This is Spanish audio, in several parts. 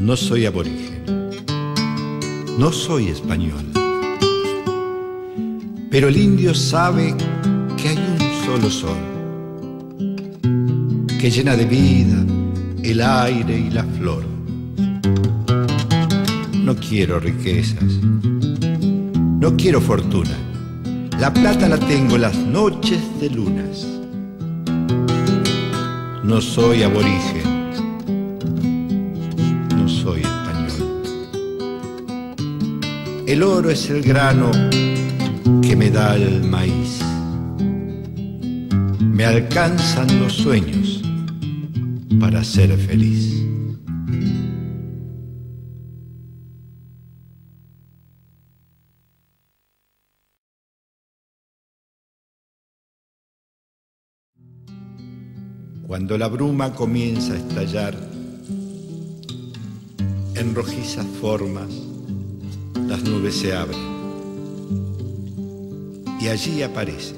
No soy aborigen, no soy español, pero el indio sabe que hay un solo sol, que llena de vida el aire y la flor. No quiero riquezas, no quiero fortuna, la plata la tengo las noches de lunas. No soy aborigen, no soy español. El oro es el grano que me da el maíz. Me alcanzan los sueños para ser feliz. Cuando la bruma comienza a estallar en rojizas formas, las nubes se abren y allí aparece,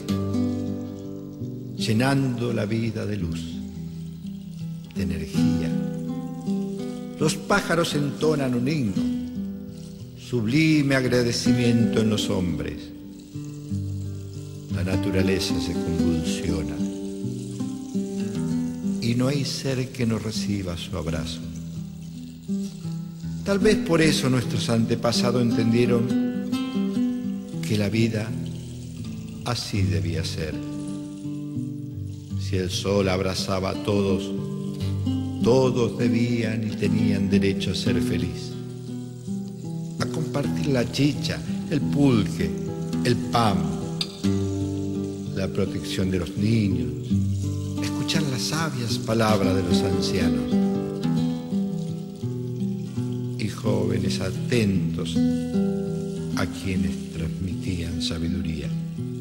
llenando la vida de luz, de energía. Los pájaros entonan un himno, sublime agradecimiento en los hombres. La naturaleza se convulsiona y no hay ser que no reciba su abrazo. Tal vez por eso nuestros antepasados entendieron que la vida así debía ser. Si el sol abrazaba a todos, todos debían y tenían derecho a ser feliz, a compartir la chicha, el pulque, el pan, la protección de los niños, escuchar las sabias palabras de los ancianos y jóvenes atentos a quienes transmitían sabiduría.